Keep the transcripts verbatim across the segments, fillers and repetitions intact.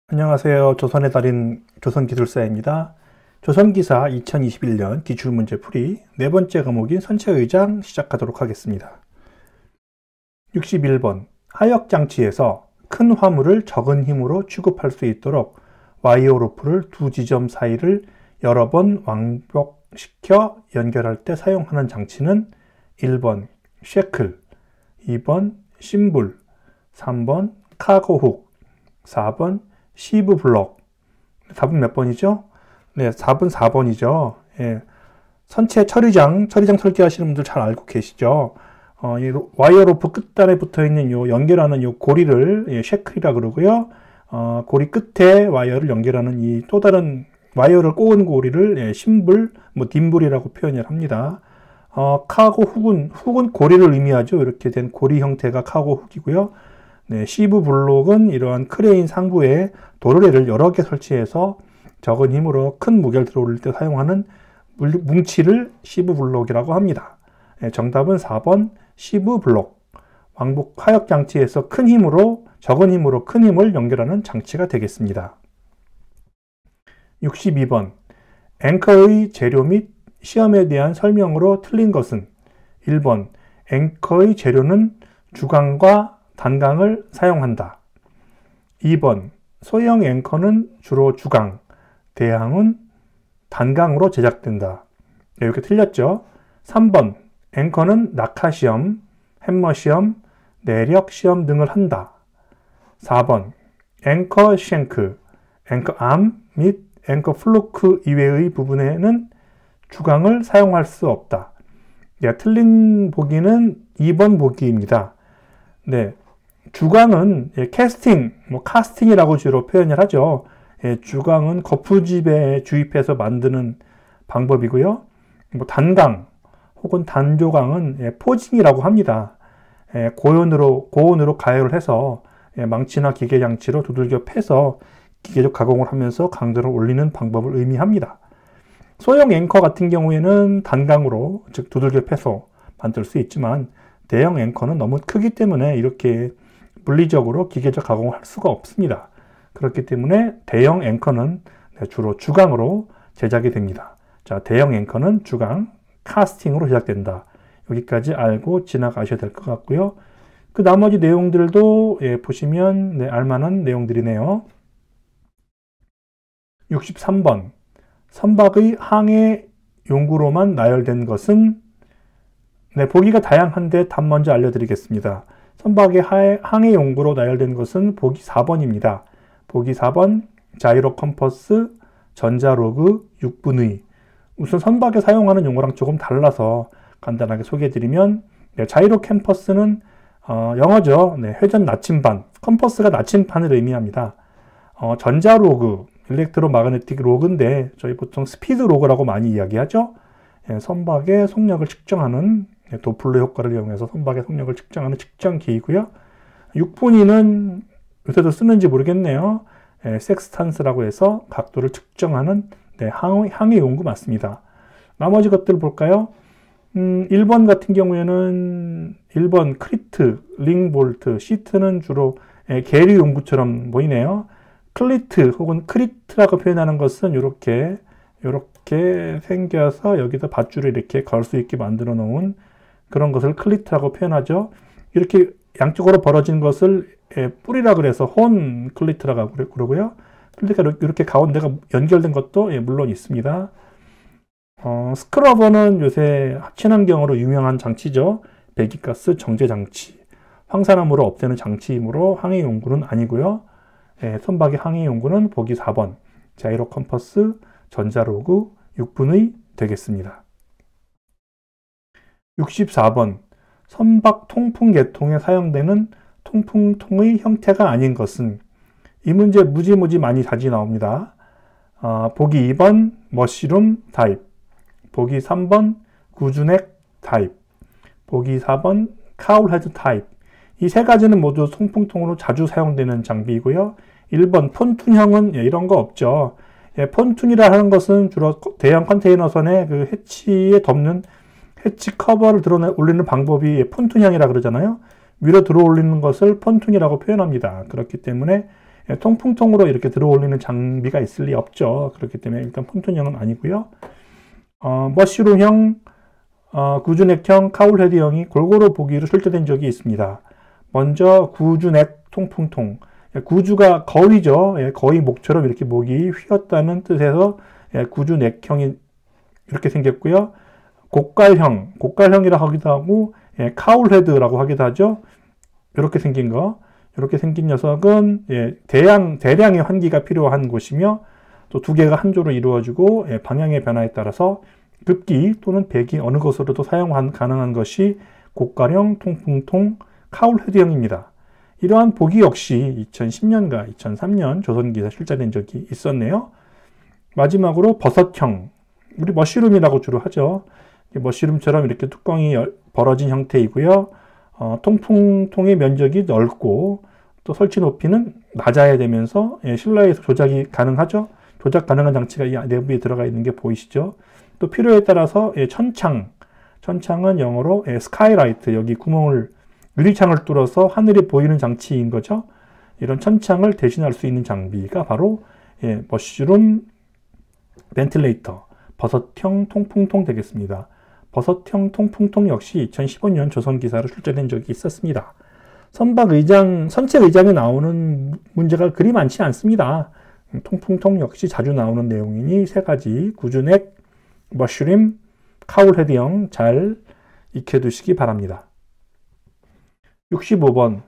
안녕하세요. 조선의 달인 조선기술사입니다. 조선기사 이천이십일 년 기출문제 풀이 네 번째 과목인 선체의장 시작하도록 하겠습니다. 육십일 번 하역장치에서 큰 화물을 적은 힘으로 취급할 수 있도록 와이어 로프를 두 지점 사이를 여러 번 왕복시켜 연결할 때 사용하는 장치는 일 번 쉐클, 이 번 심불, 삼 번 카고훅, 사 번 시브 블럭. 사 번 몇 번이죠? 네, 사 번 사 번이죠. 예. 선체 처리장, 처리장 설계하시는 분들 잘 알고 계시죠? 어, 이 와이어 로프 끝단에 붙어 있는 요 연결하는 요 고리를 예, 쉐클이라 그러고요. 어, 고리 끝에 와이어를 연결하는 이 또 다른 와이어를 꼬은 고리를 예, 심불, 뭐 딤불이라고 표현을 합니다. 어, 카고 훅은 훅은 고리를 의미하죠. 이렇게 된 고리 형태가 카고 훅이고요. 네, 시브 블록은 이러한 크레인 상부에 도르래를 여러 개 설치해서 적은 힘으로 큰 무게를 들어 올릴 때 사용하는 뭉치를 시브 블록이라고 합니다. 네, 정답은 사 번 시브 블록. 왕복 하역 장치에서 큰 힘으로 적은 힘으로 큰 힘을 연결하는 장치가 되겠습니다. 육십이 번 앵커의 재료 및 시험에 대한 설명으로 틀린 것은 일 번 앵커의 재료는 주강과 단강을 사용한다. 이 번 소형 앵커는 주로 주강, 대항은 단강으로 제작된다. 네, 이렇게 틀렸죠. 삼 번 앵커는 낙하시험, 햄머시험, 내력시험 등을 한다. 사 번 앵커 쉔크, 앵커암 및 앵커 플루크 이외의 부분에는 주강을 사용할 수 없다. 네, 틀린 보기는 이 번 보기입니다. 네, 주강은 예, 캐스팅, 뭐 카스팅이라고 주로 표현을 하죠. 예, 주강은 거푸집에 주입해서 만드는 방법이고요. 뭐 단강 혹은 단조강은 예, 포징이라고 합니다. 예, 고온으로 고온으로 가열을 해서 예, 망치나 기계 장치로 두들겨 패서 기계적 가공을 하면서 강도를 올리는 방법을 의미합니다. 소형 앵커 같은 경우에는 단강으로 즉 두들겨 패서 만들 수 있지만 대형 앵커는 너무 크기 때문에 이렇게 물리적으로 기계적 가공을 할 수가 없습니다. 그렇기 때문에 대형 앵커는 주로 주강으로 제작이 됩니다. 자, 대형 앵커는 주강, 카스팅으로 제작된다. 여기까지 알고 지나가셔야 될 것 같고요. 그 나머지 내용들도 예, 보시면 네, 알만한 내용들이네요. 육십삼 번 선박의 항해 용구로만 나열된 것은 네, 보기가 다양한데 답 먼저 알려드리겠습니다. 선박의 항해 용구로 나열된 것은 보기 사 번입니다. 보기 사 번 자이로 컴퍼스, 전자로그, 육분의. 우선 선박에 사용하는 용어랑 조금 달라서 간단하게 소개해드리면 네, 자이로 컴퍼스는 어, 영어죠. 네, 회전 나침반, 컴퍼스가 나침반을 의미합니다. 어, 전자로그, 일렉트로마그네틱 로그인데 저희 보통 스피드 로그라고 많이 이야기하죠. 예, 선박의 속력을 측정하는 도플러 효과를 이용해서 선박의 속력을 측정하는 측정기이고요. 육분위는 요새도 쓰는지 모르겠네요. 예, 섹스탄스라고 해서 각도를 측정하는 네, 항해, 항해 용구 맞습니다. 나머지 것들 볼까요? 음, 일 번 같은 경우에는 일 번 크리트, 링볼트, 시트는 주로 예, 계류 용구처럼 보이네요. 클리트 혹은 크리트라고 표현하는 것은 이렇게 이렇게 생겨서 여기다 밧줄을 이렇게 걸 수 있게 만들어 놓은 그런 것을 클리트라고 표현하죠. 이렇게 양쪽으로 벌어진 것을 뿌리라 그래서 혼 클리트라고 그러고요. 클리트가 이렇게 가운데가 연결된 것도 물론 있습니다. 어, 스크러버는 요새 친환경으로 유명한 장치죠. 배기가스 정제 장치. 황산화물을 없애는 장치이므로 항해 용구는 아니고요. 예, 선박의 항해 용구는 보기 사 번 자이로 컴퍼스, 전자로그, 육분의 되겠습니다. 육십사 번 선박 통풍 계통에 사용되는 통풍통의 형태가 아닌 것은 이 문제 무지무지 많이 자주 나옵니다. 어, 보기 이 번 머시룸 타입, 보기 삼 번 구주넥 타입, 보기 사 번 카울헤드 타입. 이 세 가지는 모두 통풍통으로 자주 사용되는 장비이고요. 일 번 폰툰형은 예, 이런 거 없죠. 예, 폰툰이라 하는 것은 주로 대형 컨테이너선의 그 해치에 덮는 해치 커버를 들어 올리는 방법이 예, 폰툰형이라 그러잖아요. 위로 들어 올리는 것을 폰툰이라고 표현합니다. 그렇기 때문에 예, 통풍통으로 이렇게 들어올리는 장비가 있을 리 없죠. 그렇기 때문에 일단 폰톤형은 아니고요. 어, 머쉬룸형, 어, 구준액형, 카울헤드형이 골고루 보기로 출제된 적이 있습니다. 먼저 구준액 통풍통. 예, 구주가 거위죠. 예, 거위 목처럼 이렇게 목이 휘었다는 뜻에서 예, 구준액형이 이렇게 생겼고요. 곡갈형, 곡갈형이라 하기도 하고 예, 카울헤드라고 하기도 하죠. 이렇게 생긴 거. 이렇게 생긴 녀석은 예, 대량, 대량의 환기가 필요한 곳이며 또 두 개가 한 조로 이루어지고 예, 방향의 변화에 따라서 급기 또는 배기 어느 것으로도 사용 가능한 것이 곡갈형, 통풍통, 카울헤드형입니다. 이러한 보기 역시 이천십 년과 이천삼 년 조선기사에 출제된 적이 있었네요. 마지막으로 버섯형, 우리 머쉬룸이라고 주로 하죠. 머쉬룸처럼 이렇게 뚜껑이 벌어진 형태이고요. 어, 통풍통의 면적이 넓고 또 설치 높이는 낮아야 되면서 예, 실내에서 조작이 가능하죠. 조작 가능한 장치가 이 내부에 들어가 있는 게 보이시죠. 또 필요에 따라서 예, 천창, 천창은 영어로 예, 스카이라이트, 여기 구멍을 유리창을 뚫어서 하늘이 보이는 장치인 거죠. 이런 천창을 대신할 수 있는 장비가 바로 예, 머쉬룸 벤틸레이터, 버섯형 통풍통 되겠습니다. 버섯형 통풍통 역시 이천십오 년 조선기사로 출제된 적이 있었습니다. 선박의장, 선체의장에 나오는 문제가 그리 많지 않습니다. 통풍통 역시 자주 나오는 내용이니 세 가지 구준액, 머쉬룸, 카울헤드형 잘 익혀두시기 바랍니다. 육십오 번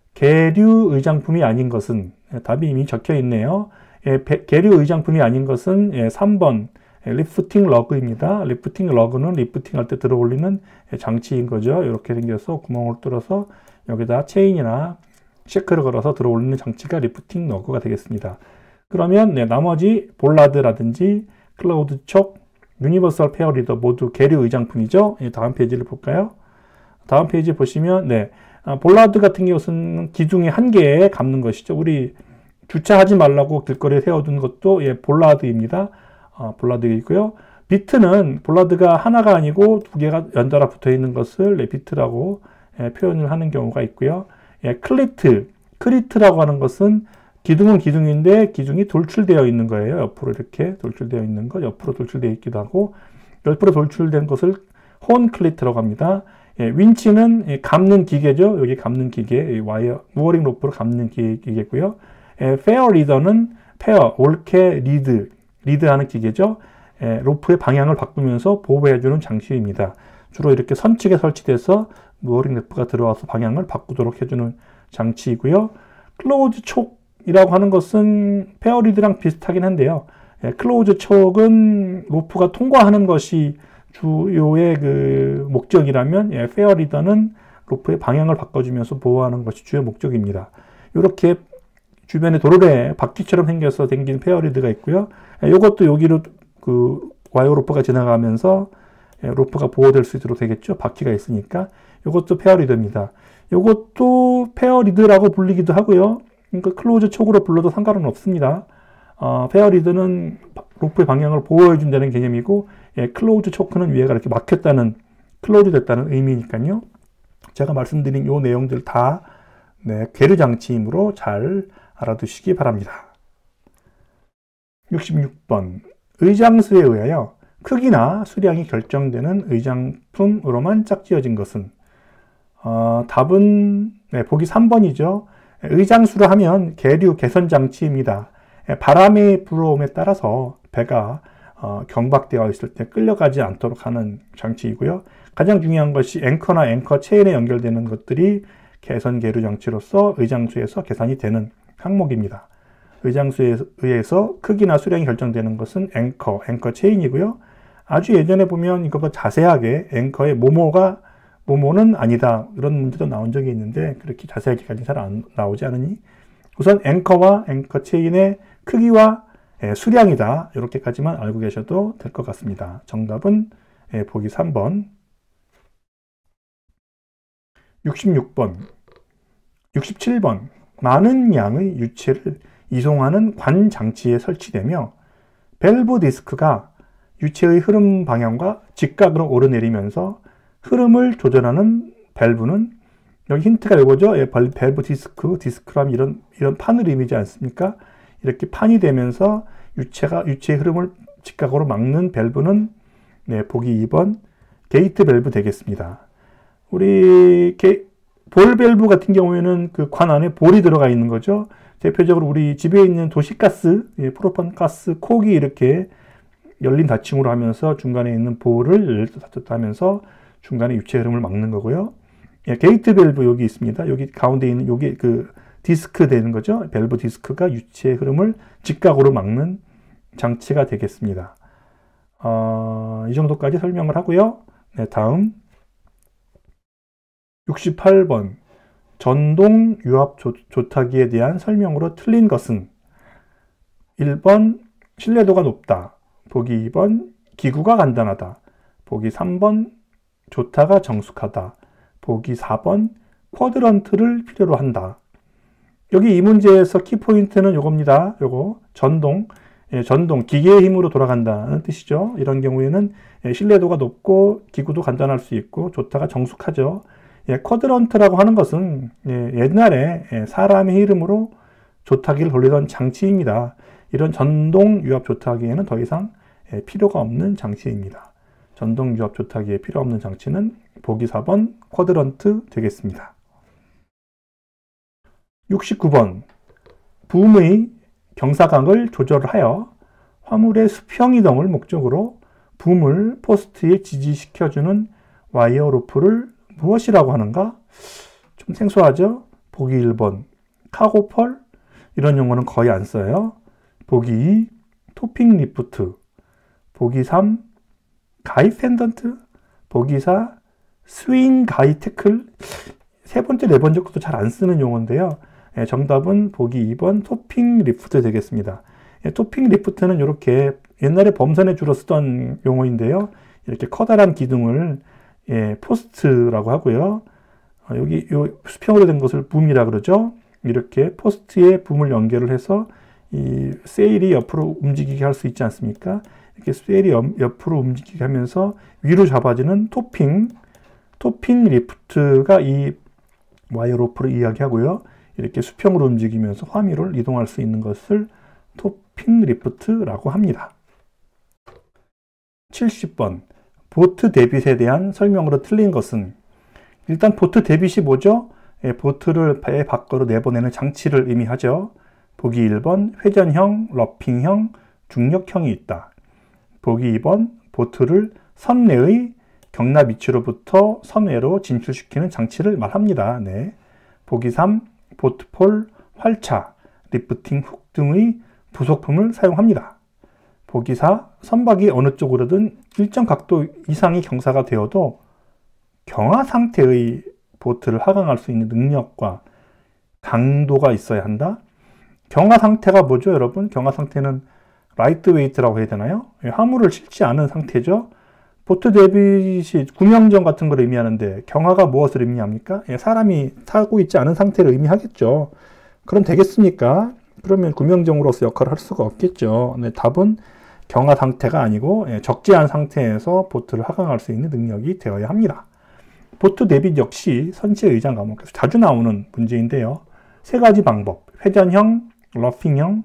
계류 의장품이 아닌 것은, 답이 이미 적혀 있네요. 예, 계류 의장품이 아닌 것은 예, 삼 번 리프팅 러그입니다. 리프팅 러그는 리프팅 할 때 들어 올리는 장치인 거죠. 이렇게 생겨서 구멍을 뚫어서 여기다 체인이나 셰크를 걸어서 들어 올리는 장치가 리프팅 러그가 되겠습니다. 그러면 네, 나머지 볼라드라든지 클라우드 촉, 유니버설 페어 리더 모두 계류 의장품이죠. 예, 다음 페이지를 볼까요? 다음 페이지 보시면 네, 아, 볼라드 같은 경우는 기둥의 한 개에 감는 것이죠. 우리 주차하지 말라고 길거리에 세워둔 것도 예, 볼라드입니다. 어, 볼라드이고요. 비트는 볼라드가 하나가 아니고 두 개가 연달아 붙어 있는 것을 네, 비트라고 예, 표현을 하는 경우가 있고요. 예, 클리트, 클리트라고 하는 것은 기둥은 기둥인데 기둥이 돌출되어 있는 거예요. 옆으로 이렇게 돌출되어 있는 것, 옆으로 돌출되어 있기도 하고 옆으로 돌출된 것을 혼 클리트라고 합니다. 예, 윈치는 예, 감는 기계죠. 여기 감는 기계, 와이어, 무어링 로프로 감는 기계고요. 예, 페어 리더는 페어, 올케 리드, 리드하는 기계죠. 예, 로프의 방향을 바꾸면서 보호해주는 장치입니다. 주로 이렇게 선측에 설치돼서 무어링 로프가 들어와서 방향을 바꾸도록 해주는 장치이고요. 클로우즈 촉이라고 하는 것은 페어 리드랑 비슷하긴 한데요. 예, 클로우즈 촉은 로프가 통과하는 것이 주요의 그 목적이라면 예, 페어 리더는 로프의 방향을 바꿔주면서 보호하는 것이 주요 목적입니다. 이렇게 주변에 도로에 바퀴처럼 생겨서 생긴 페어 리드가 있고요. 이것도 여기로 그 와이어 로프가 지나가면서 로프가 보호될 수 있도록 되겠죠. 바퀴가 있으니까. 이것도 페어 리드입니다. 이것도 페어 리드라고 불리기도 하고요. 그러니까 클로즈 촉으로 불러도 상관은 없습니다. 어, 페어 리드는 로프의 방향을 보호해 준다는 개념이고, 예, 클로즈 초크는 위에가 이렇게 막혔다는, 클로즈 됐다는 의미니까요. 제가 말씀드린 이 내용들 다 네, 계류 장치이므로 잘 알아두시기 바랍니다. 육십육 번 의장수에 의하여 크기나 수량이 결정되는 의장품으로만 짝지어진 것은 어, 답은 네, 보기 삼 번이죠. 의장수로 하면 계류 개선 장치입니다. 바람이 불어옴에 따라서 배가 어, 경박되어 있을 때 끌려가지 않도록 하는 장치이고요. 가장 중요한 것이 앵커나 앵커 체인에 연결되는 것들이 개선 계류 장치로서 의장수에서 계산이 되는 항목입니다. 의장수에 의해서 크기나 수량이 결정되는 것은 앵커, 앵커 체인이고요. 아주 예전에 보면 이거 자세하게 앵커의 모모가 모모는 아니다 이런 문제도 나온 적이 있는데 그렇게 자세하게까지 잘 안 나오지 않으니 우선 앵커와 앵커 체인의 크기와 수량이다 이렇게까지만 알고 계셔도 될 것 같습니다. 정답은 보기 삼 번. 육십육 번 육십칠 번 많은 양의 유체를 이송하는 관 장치에 설치되며 밸브 디스크가 유체의 흐름 방향과 직각으로 오르내리면서 흐름을 조절하는 밸브는 여기 힌트가 이거죠. 예, 밸브 디스크, 디스크라면 이런, 이런 판을 의미하지 않습니까? 이렇게 판이 되면서 유체가, 유체의 흐름을 직각으로 막는 밸브는, 네, 보기 이 번, 게이트 밸브 되겠습니다. 우리, 게, 볼 밸브 같은 경우에는 그 관 안에 볼이 들어가 있는 거죠. 대표적으로 우리 집에 있는 도시가스, 예, 프로판 가스 콕이 이렇게 열린 닫힘으로 하면서 중간에 있는 볼을 닫혔다 하면서 중간에 유체 흐름을 막는 거고요. 예, 게이트 밸브 여기 있습니다. 여기 가운데 있는 여기 그 디스크 되는 거죠. 밸브 디스크가 유체 흐름을 직각으로 막는 장치가 되겠습니다. 어, 이 정도까지 설명을 하고요. 네, 다음 육십팔 번 전동 유압 조, 조타기에 대한 설명으로 틀린 것은 일 번 신뢰도가 높다. 보기 이 번 기구가 간단하다. 보기 삼 번 조타가 정숙하다. 보기 사 번 쿼드런트를 필요로 한다. 여기 이 문제에서 키포인트는 요겁니다. 요거 전동, 예, 전동, 기계의 힘으로 돌아간다는 뜻이죠. 이런 경우에는 예, 신뢰도가 높고 기구도 간단할 수 있고 조타가 정숙하죠. 예, 쿼드런트라고 하는 것은 예, 옛날에 예, 사람의 이름으로 조타기를 돌리던 장치입니다. 이런 전동 유압 조타기에는 더 이상 예, 필요가 없는 장치입니다. 전동 유압 조타기에 필요 없는 장치는 보기 사 번 쿼드런트 되겠습니다. 육십구 번 붐의 경사각을 조절하여 화물의 수평 이동을 목적으로 붐을 포스트에 지지시켜주는 와이어 로프를 무엇이라고 하는가? 좀 생소하죠? 보기 일 번 카고펄, 이런 용어는 거의 안 써요. 보기 이 토핑 리프트, 보기 삼 가이 펜던트, 보기 사 스윙 가이 태클. 세 번째, 네 번째 것도 잘 안 쓰는 용어인데요. 예, 정답은 보기 이 번 토핑 리프트 되겠습니다. 예, 토핑 리프트는 이렇게 옛날에 범선에 주로 쓰던 용어인데요. 이렇게 커다란 기둥을 예, 포스트라고 하고요. 어, 여기 요 수평으로 된 것을 붐이라 그러죠. 이렇게 포스트에 붐을 연결을 해서 이 세일이 옆으로 움직이게 할 수 있지 않습니까? 이렇게 세일이 옆으로 움직이게 하면서 위로 잡아지는 토핑, 토핑 리프트가 이 와이어 로프를 이야기하고요. 이렇게 수평으로 움직이면서 화미를 이동할 수 있는 것을 토핑 리프트라고 합니다. 칠십 번 보트 데빗에 대한 설명으로 틀린 것은, 일단 보트 데빗이 뭐죠? 예, 보트를 배 밖으로 내보내는 장치를 의미하죠. 보기 일 번 회전형, 러핑형, 중력형이 있다. 보기 이 번 보트를 선내의 경납 위치로부터 선외로 진출시키는 장치를 말합니다. 네. 보기 삼 보트폴, 활차, 리프팅 훅 등의 부속품을 사용합니다. 보기 사 선박이 어느 쪽으로든 일정 각도 이상의 경사가 되어도 경하 상태의 보트를 하강할 수 있는 능력과 강도가 있어야 한다. 경하 상태가 뭐죠, 여러분? 경하 상태는 라이트 웨이트라고 해야 되나요? 화물을 실지 않은 상태죠. 보트 데빗이 구명정 같은 걸 의미하는데 경하가 무엇을 의미합니까? 예, 사람이 타고 있지 않은 상태를 의미하겠죠. 그럼 되겠습니까? 그러면 구명정으로서 역할을 할 수가 없겠죠. 네, 답은 경하 상태가 아니고 예, 적재한 상태에서 보트를 하강할 수 있는 능력이 되어야 합니다. 보트 데빗 역시 선체 의장 과목에서 자주 나오는 문제인데요. 세 가지 방법, 회전형, 러핑형,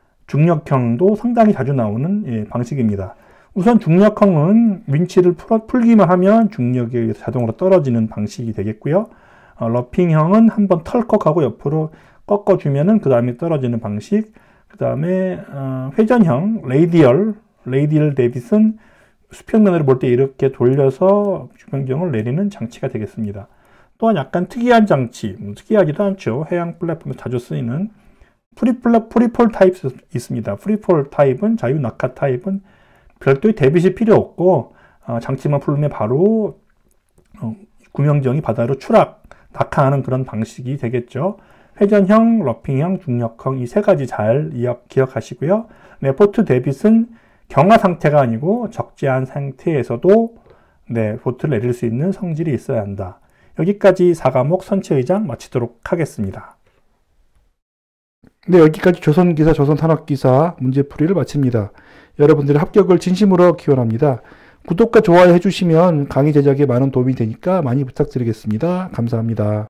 중력형도 상당히 자주 나오는 예, 방식입니다. 우선 중력형은 윈치를 풀어, 풀기만 하면 중력에 의해서 자동으로 떨어지는 방식이 되겠고요. 어, 러핑형은 한번 털컥하고 옆으로 꺾어주면은 그 다음에 떨어지는 방식. 그 다음에 어, 회전형, 레이디얼, 레이디얼 데빗은 수평면을 볼 때 이렇게 돌려서 주변경을 내리는 장치가 되겠습니다. 또한 약간 특이한 장치, 뭐 특이하지도 않죠. 해양 플랫폼에서 자주 쓰이는 프리플랫, 프리폴 타입이 있습니다. 프리폴 타입은, 자유 낙하 타입은 별도의 데빗이 필요 없고 어, 장치만 풀면 바로 어, 구명정이 바다로 추락, 낙하하는 그런 방식이 되겠죠. 회전형, 러핑형, 중력형 이 세 가지 잘 기억하시고요. 네, 보트 데빗은 경하 상태가 아니고 적재한 상태에서도 네, 보트를 내릴 수 있는 성질이 있어야 한다. 여기까지 사 과목 선체의장 마치도록 하겠습니다. 네, 여기까지 조선기사, 조선산업기사 문제풀이를 마칩니다. 여러분들의 합격을 진심으로 기원합니다. 구독과 좋아요 해주시면 강의 제작에 많은 도움이 되니까 많이 부탁드리겠습니다. 감사합니다.